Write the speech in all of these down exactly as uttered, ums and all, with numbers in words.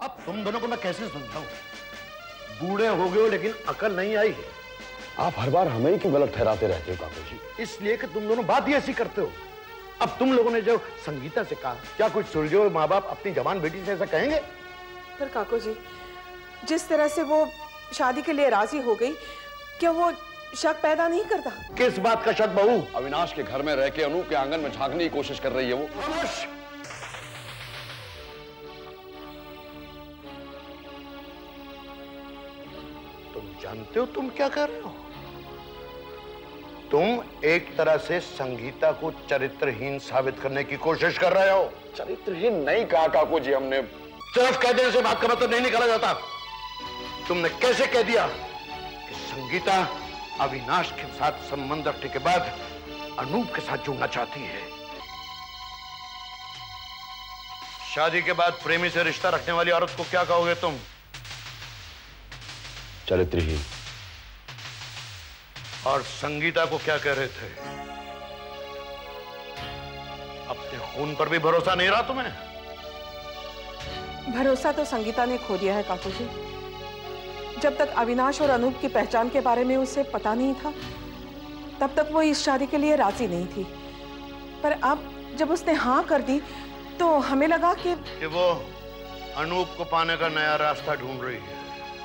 अब तुम दोनों को मैं कैसे समझाऊं? बूढ़े हो गए हो लेकिन अकल नहीं आई है। आप हर बार हमें ही क्यों गलत ठहराते रहते हो काकू जी? इसलिए कि तुम दोनों बात ही ऐसी करते हो। अब तुम लोगों ने जो संगीता से कहा, क्या कुछ सुलझे हुए माँ बाप अपनी जवान बेटी से ऐसा कहेंगे? पर काकू जी, जिस तरह से वो शादी के लिए राजी हो गई, क्या वो शक पैदा नहीं करता? किस बात का शक बहू? अविनाश के घर में रह के अनूप के आंगन में झांकने की कोशिश कर रही है वो। तुम जानते हो तुम क्या कर रहे हो? तुम एक तरह से संगीता को चरित्रहीन साबित करने की कोशिश कर रहे हो। चरित्रहीन नहीं कहा काकू जी हमने। सिर्फ कह देने से बात का मतलब नहीं निकाला जाता। तुमने कैसे कह दिया कि संगीता अविनाश के साथ संबंध रखने के बाद अनूप के साथ जुड़ना चाहती है? शादी के बाद प्रेमी से रिश्ता रखने वाली औरत को क्या कहोगे तुम? चरित्रहीन। और संगीता को क्या कह रहे थे? अपने खून पर भी भरोसा नहीं रहा तुम्हें? भरोसा तो संगीता ने खो दिया है काकू जी। जब तक अविनाश और अनूप की पहचान के बारे में उसे पता नहीं था, तब तक वो इस शादी के लिए राजी नहीं थी। पर अब जब उसने हाँ कर दी तो हमें लगा कि, कि वो अनूप को पाने का नया रास्ता ढूंढ रही है।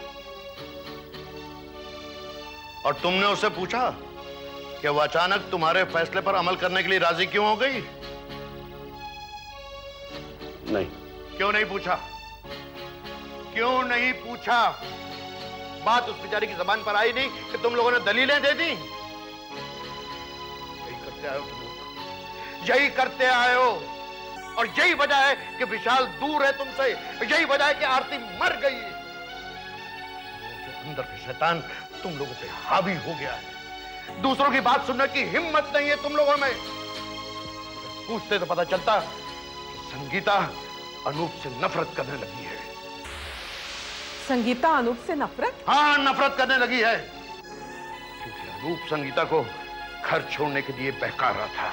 और तुमने उससे पूछा कि वो अचानक तुम्हारे फैसले पर अमल करने के लिए राजी क्यों हो गई? नहीं। क्यों नहीं पूछा? क्यों नहीं पूछा? बात उस बेचारी की जबान पर आई नहीं कि तुम लोगों ने दलीलें दे दी? यही करते आए हो तुम लोग, यही करते आए हो। और यही वजह है कि विशाल दूर है तुमसे, यही वजह है कि आरती मर गई। अंदर के शैतान तुम लोगों पे हावी हो गया है। दूसरों की बात सुनने की हिम्मत नहीं है तुम लोगों में। पूछते तो पता चलता कि संगीता अनूप से नफरत करने लगी है। संगीता अनूप से नफरत? हाँ, नफरत करने लगी है, क्योंकि अनूप संगीता को घर छोड़ने के लिए बहका रहा था।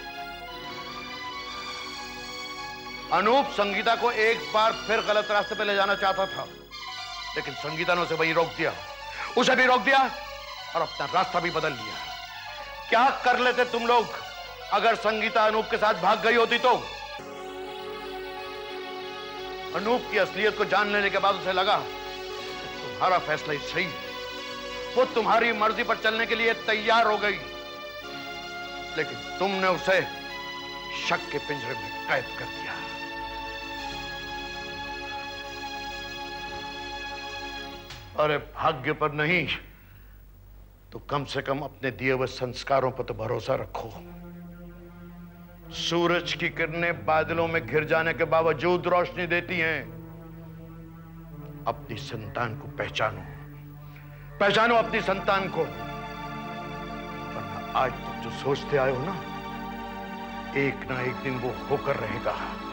अनूप संगीता को एक बार फिर गलत रास्ते पे ले जाना चाहता था, लेकिन संगीता ने उसे वही रोक दिया। उसे भी रोक दिया और अपना रास्ता भी बदल लिया। क्या कर लेते तुम लोग अगर संगीता अनूप के साथ भाग गई होती तो? अनूप की असलियत को जान लेने के बाद उसे लगा तुम्हारा फैसला ही सही है। वो तुम्हारी मर्जी पर चलने के लिए तैयार हो गई, लेकिन तुमने उसे शक के पिंजरे में कैद कर दिया। अरे भाग्य पर नहीं तो कम से कम अपने दिए हुए संस्कारों पर तो भरोसा रखो। सूरज की किरणें बादलों में घिर जाने के बावजूद रोशनी देती हैं। अपनी संतान को पहचानो, पहचानो अपनी संतान को। वरना आज तक जो सोचते आए हो ना, एक ना एक दिन वो होकर रहेगा।